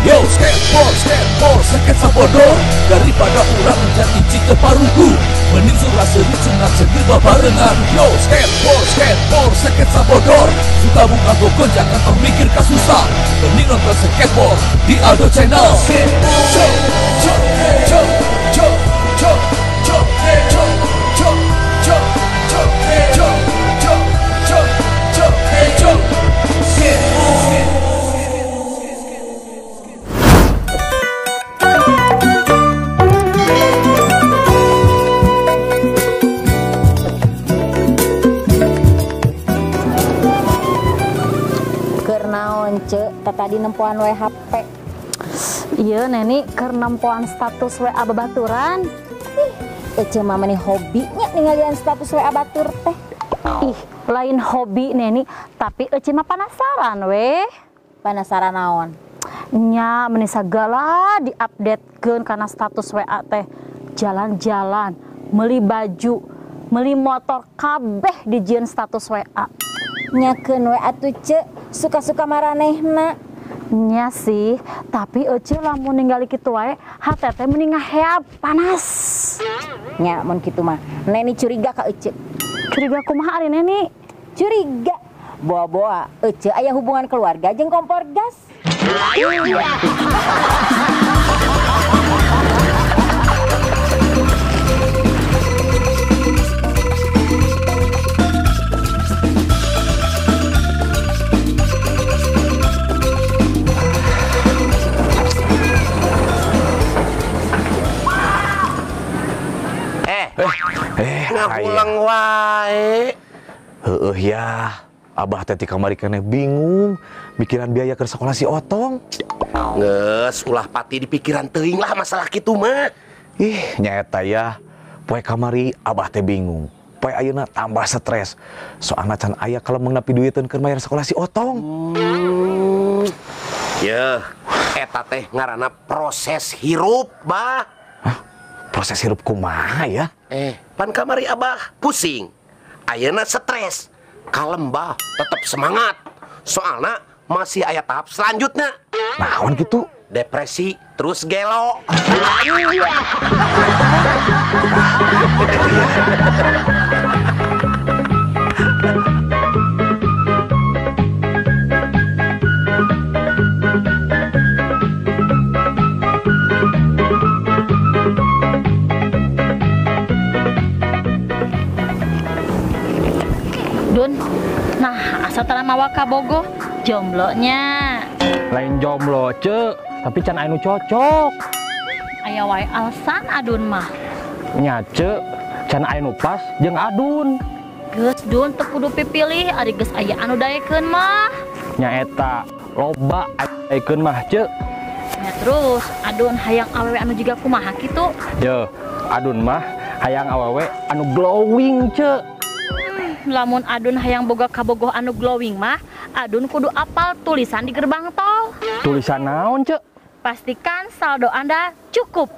Yo skateboard sketsa bodoh daripada orang jadi cinta paruku. Mending surah seri cengat segir babarengan. Yo skateboard sketsa bodoh. Suka buka gokon jangan termikir kasusah. Mending nonton skateboard di Aldo Channel. Tadi nempuan we HP. Iya neni keur nempuan status WA babaturan. Ece mama nih hobinya ninggalian status WA batur teh. Ih, lain hobi neni, tapi Ece mah penasaran we. Penasaran naon? Nya meni sagala diupdatekeun kana status WA teh. Jalan-jalan, meuli baju, meuli motor kabeh dijieun status WA. Nyakeun WA tuh ce suka-suka maranehna. Nya sih, tapi Ece lamun ninggali kitu wae, hate teh mending ngaheap panas. Nya mun kitu mah, Neni curiga ka Ece. Curiga kumaha ari Neni? Curiga boa-boa Ece aya hubungan keluarga jeung kompor gas. Pulang wae. Heueuh ya, abah teh ti kamari keneh bingung mikiran biaya ke sekolah si Otong. Geus ulah pati di pikiran teuing lah masalah kitu mah. Ih, nyaeta ya. Poe kamari abah teh bingung. Poe ayeuna tambah stres. Soalna can aya kalau mengnapi duiteun keur bayar sekolah si Otong. Ya, eta teh ngaranna proses hirup, Bah. Hah? Proses hirup kumaha ya? Pan kamari abah pusing, ayeuna stres, kalem bah, tetap semangat. Soalnya masih aya tahap selanjutnya. Naon gitu? Depresi terus gelo. Dun, nah asa tara mawa ka bogoh jomblonya. Lain jomblo ce, tapi can anu cocok. Aya wae alasan adun mah. Nya ce, can anu pas jeung adun. Geus dun teu kudu pipilih ari geus aya anu daekeun mah. Nya eta loba daekeun mah ce. Nya terus adun hayang awewe anu jiga kumaha kitu? Ye, adun mah hayang awewe anu glowing ce. Lamun adun hayang boga kabogoh anu glowing mah, adun kudu apal tulisan di gerbang tol. Tulisan naon, Cek? Pastikan saldo Anda cukup.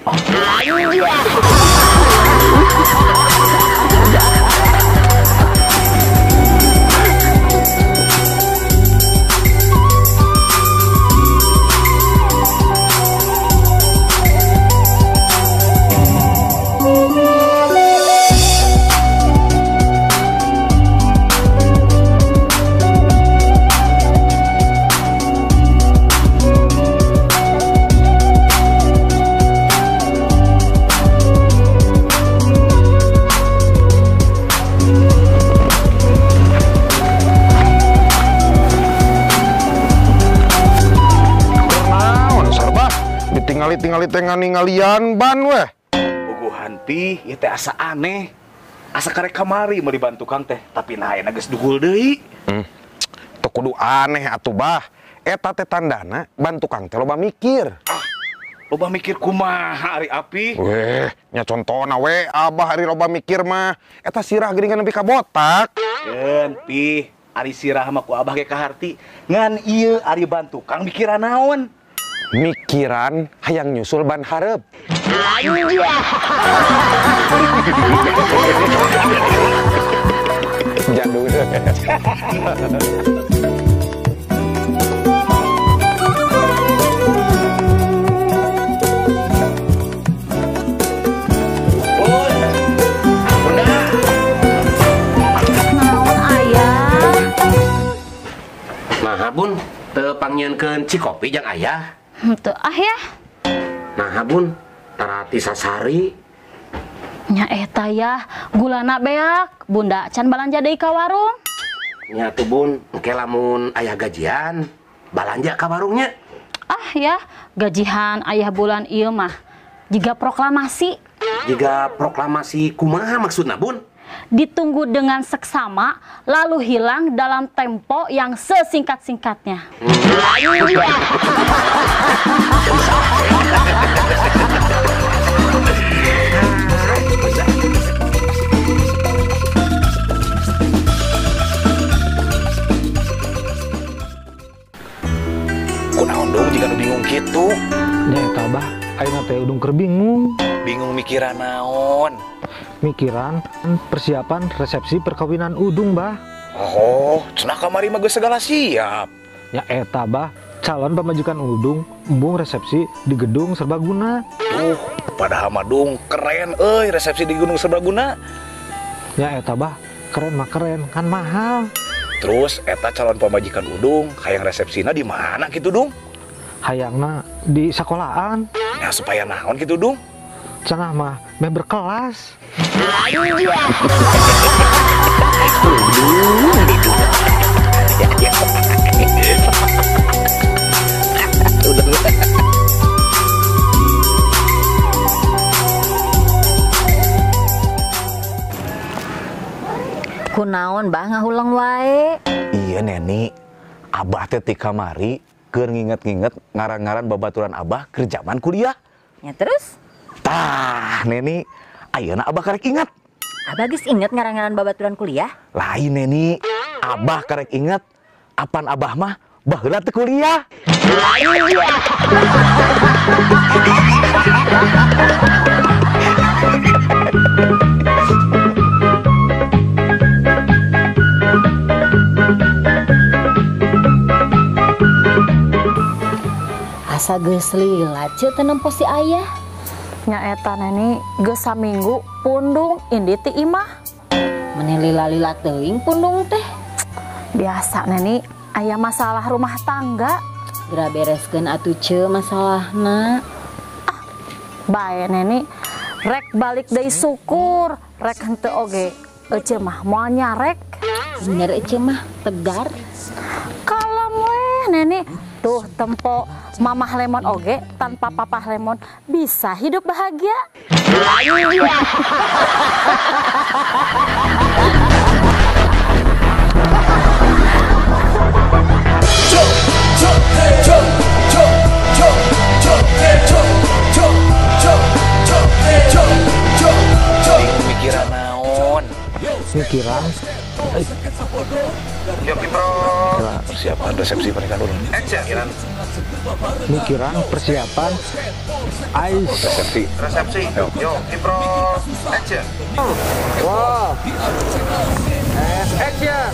Tingali tengah ninggalian ban weh. Bogohan pi, ieu teh asa aneh. Asa karek kamari meuli bantu Kang teh, tapi nah ayeuna geus dugul deui. Teu kudu aneh atuh bah. Eta teh tandana bantu Kang teh loba mikir. Loba mikir kumaha ari api? Weh, nya contona we abah ari loba mikir mah. Eta sirah geuningan nepi ka botak. Keun pi, ari sirah mah ku abah ge kaharti. Ngan ieu ari bantu Kang mikiran naon? Mikiran hayang nyusul ban hareup. Jadul. nyenkeun cikopi jeung ayah. Henteu ah ya. Nah bun, tarati sasari. Nya eta ya, gulana beak, bunda can balanja deui ka warung. Nya tuh bun, engke lamun ayah gajian, balanja ka warungnya. Ah ya, gajihan ayah bulan ieu mah jiga proklamasi. Jiga proklamasi kumaha maksudna bun? Ditunggu dengan seksama, lalu hilang dalam tempo yang sesingkat-singkatnya. Kunaon dong jika nu bingung gitu? Nya eta bah, ayeuna teh udung keur bingung. Bingung mikiran naon? Mikiran persiapan resepsi perkawinan udung bah. Oh, cenah kamari mah geus segala siap. Ya eta bah, calon pamajikan udung embung resepsi di gedung serbaguna. Padahal mah dung keren euy resepsi di Gunung Serbaguna. Ya eta bah, keren mah keren, kan mahal. Terus eta calon pamajikan udung hayang resepsina di mana gitu dung? Hayangna di sekolahan. Ya supaya naon gitu dung? Cenah mah member kelas. Kunaon bah ngahulang wae? Iya Neni, Abah teh ti kamari keur nginget-nginget ngaran-ngaran babaturan Abah keur zaman kuliah. Ya terus? Tah Neni, ayeuna Abah karek inget. Abah geus inget ngaran-ngaran babaturan kuliah? Lain Neni, Abah karek inget apan Abah mah baheula teu kuliah. Asa geus lila ceu teu nempo si ayah. Nya eta Neni geus saminggu pundung indi ti imah. Mane lila-lila teuing pundung teh. Biasa Neni aya masalah rumah tangga. Geura bereskeun atuh ceu masalahna. Bae Neni rek balik deui syukur, rek henteu oge ece mah moal nyarek. Bener ece mah tegar. Kalem weh Neni. Tuh tempo Mamah Lemon oge tanpa Papah Lemon bisa hidup bahagia. Mikiran naon? Mikiran Yuk Kipro. Persiapan resepsi pernikahan dulu. mikiran persiapan ais. Resepsi. Yuk Kipro. Action. Wow. Action.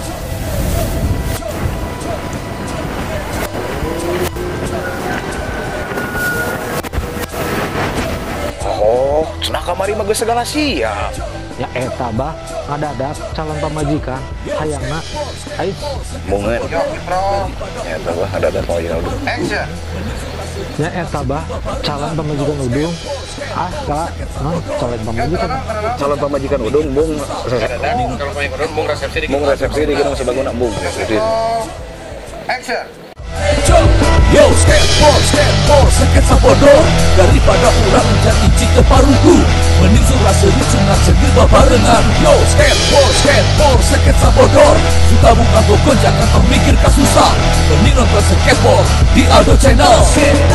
Oh, cenah kamari mah geus segala siap. Ya eta bah, ngadadak calon pamajikan hayangna ais. Mungeun. Yuk Kipro. Eta bah ada pamajikan udung. Action. Ya eta bah, calon pamajikan udung. Calon pamajikan udung bung resepsi di Gunung Serbaguna bung. Action. Yo, skateboard, sketsa bodoh. Daripada urang menjadi cita paruku, mending surah seri sunat segil babarengan. Yo, skateboard, sketsa bodoh. Suka buka toko jangan termikir kasusah. Mending nonton skateboard di Aldo Channel.